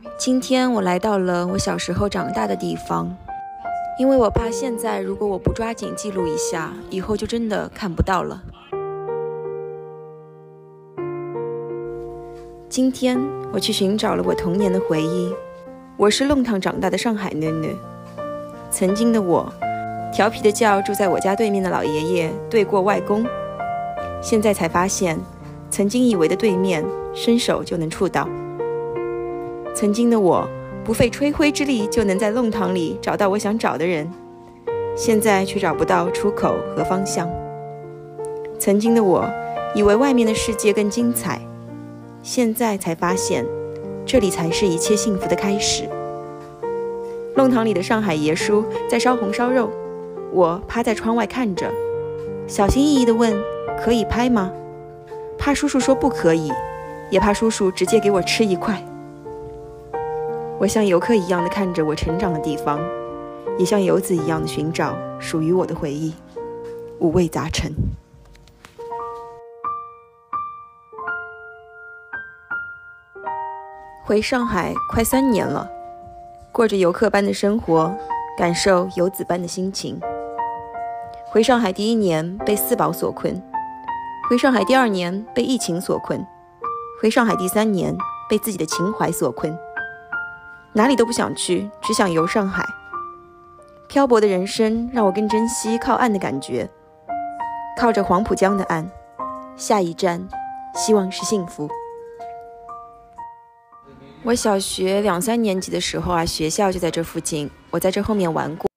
今天我来到了我小时候长大的地方，因为我怕现在如果我不抓紧记录一下，以后就真的看不到了。今天我去寻找了我童年的回忆。我是弄堂长大的上海囡囡，曾经的我调皮的叫住在我家对面的老爷爷对过外公，现在才发现曾经以为的对面伸手就能触到。曾经的我不费吹灰之力就能在弄堂里找到我想找的人，现在却找不到出口和方向。曾经的我以为外面的世界更精彩，现在才发现这里才是一切幸福的开始。弄堂里的上海爷叔在烧红烧肉，我趴在窗外看着，小心翼翼地问：可以拍吗？怕叔叔说不可以，也怕叔叔直接给我吃一块。我像游客一样的看着我成长的地方，也像游子一样的寻找属于我的回忆，五味杂陈。回上海快3年了，过着游客般的生活，感受游子般的心情。回上海第1年被4宝所困，回上海第2年被疫情所困，回上海第3年被自己的情怀所困。哪里都不想去，只想游上海。漂泊的人生让我更珍惜靠岸的感觉，靠着黄浦江的岸，下一站希望是幸福。我小学2、3年级的时候学校就在这附近，我在这后面玩过。